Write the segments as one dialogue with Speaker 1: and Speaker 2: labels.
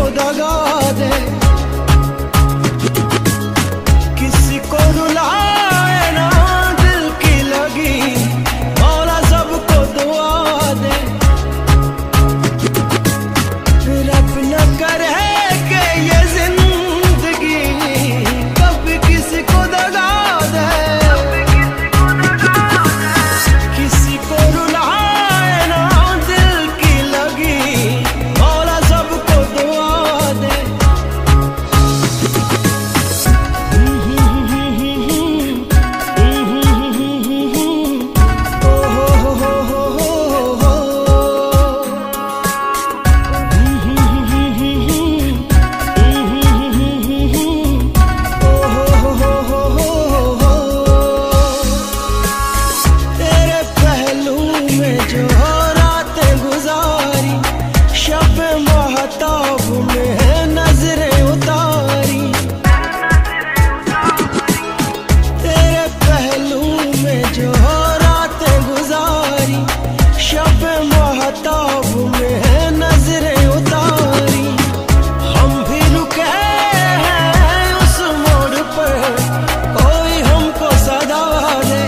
Speaker 1: दगा दे, किसी को रुलाए ना दिल की लगी, मौला सबको दुआ दे। रब न करे कि ये जिंदगी कभी किसी को दगा दे, किसी को रुलाए ना दिल की लगी, मौला सबको दुआ दे। तेरे पहलू में जो रातें गुजारी, शब महताब में नजरें उतारी, तेरे पहलू में जो रातें गुजारी, शब महताब में नजरें उतारी। हम भी रुके हैं उस मोड़ पर, कोई हमको सदा दे।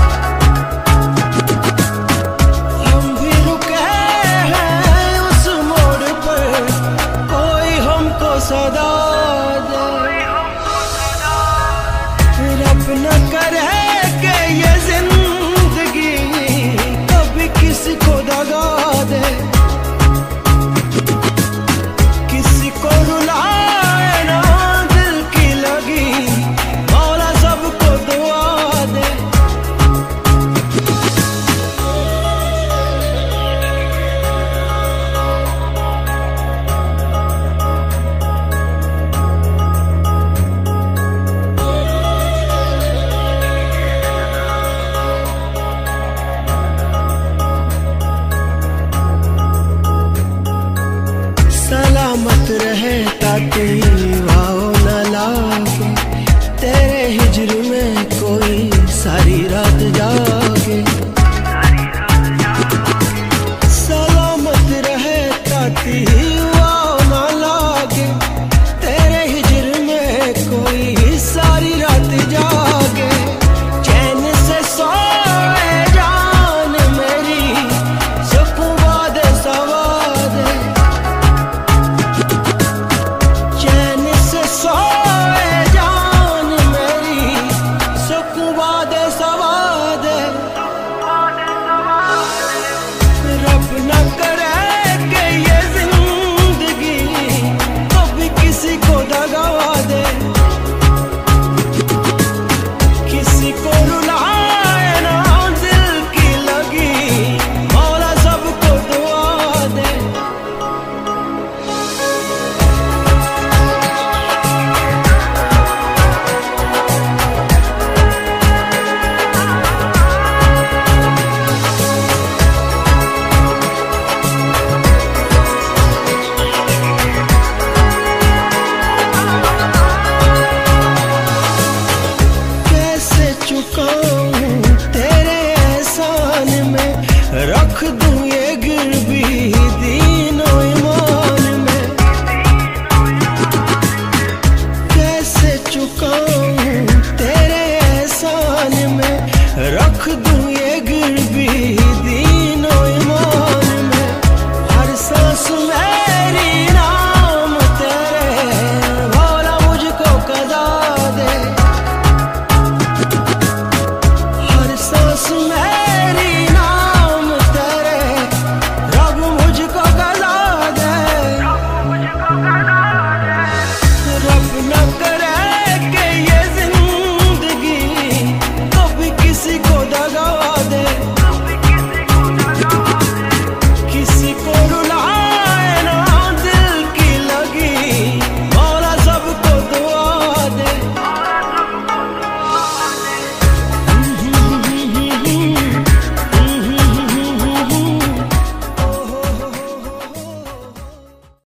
Speaker 1: हम भी रुके हैं उस मोड़ पर, कोई हमको सदा दे। रब न करे कि ये जिंदगी कभी किसी को दगा दे, किसी को रुलाए ना दिल की लगी, मौला सबको दुआ दे। सलामत रहे ताकि